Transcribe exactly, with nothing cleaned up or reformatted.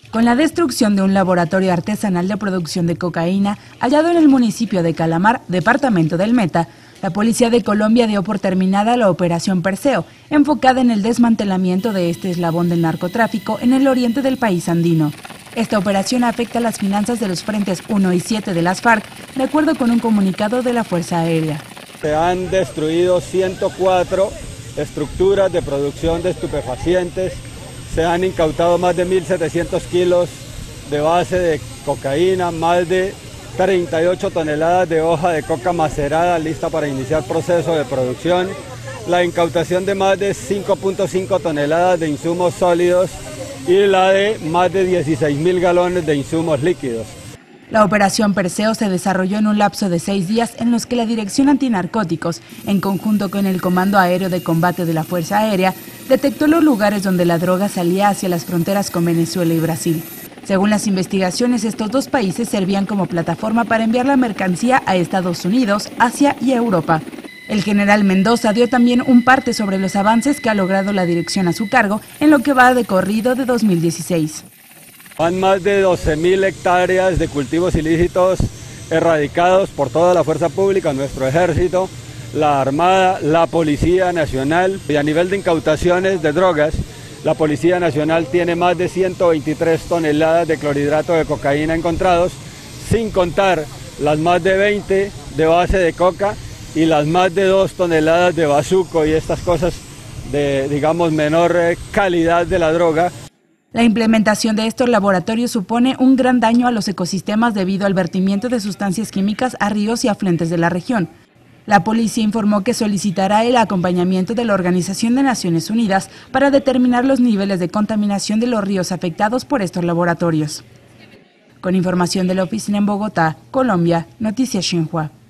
Con la destrucción de un laboratorio artesanal de producción de cocaína hallado en el municipio de Calamar, departamento del Meta, la Policía de Colombia dio por terminada la Operación Perseo, enfocada en el desmantelamiento de este eslabón del narcotráfico en el oriente del país andino. Esta operación afecta las finanzas de los frentes uno y siete de las FARC, de acuerdo con un comunicado de la Fuerza Aérea. Se han destruido ciento cuatro estructuras de producción de estupefacientes, se han incautado más de mil setecientos kilos de base de cocaína, más de treinta y ocho toneladas de hoja de coca macerada lista para iniciar proceso de producción, la incautación de más de cinco punto cinco toneladas de insumos sólidos y la de más de dieciséis mil galones de insumos líquidos. La operación Perseo se desarrolló en un lapso de seis días en los que la Dirección Antinarcóticos, en conjunto con el Comando Aéreo de Combate de la Fuerza Aérea, detectó los lugares donde la droga salía hacia las fronteras con Venezuela y Brasil. Según las investigaciones, estos dos países servían como plataforma para enviar la mercancía a Estados Unidos, Asia y Europa. El general Mendoza dio también un parte sobre los avances que ha logrado la dirección a su cargo en lo que va de corrido de dos mil dieciséis. Van más de doce mil hectáreas de cultivos ilícitos erradicados por toda la fuerza pública, nuestro ejército, la Armada, la Policía Nacional. Y a nivel de incautaciones de drogas, la Policía Nacional tiene más de ciento veintitrés toneladas de clorhidrato de cocaína encontrados, sin contar las más de veinte de base de coca y las más de dos toneladas de bazuco y estas cosas de, digamos, menor calidad de la droga. La implementación de estos laboratorios supone un gran daño a los ecosistemas debido al vertimiento de sustancias químicas a ríos y afluentes de la región. La policía informó que solicitará el acompañamiento de la Organización de Naciones Unidas para determinar los niveles de contaminación de los ríos afectados por estos laboratorios. Con información de la oficina en Bogotá, Colombia, Noticias Xinhua.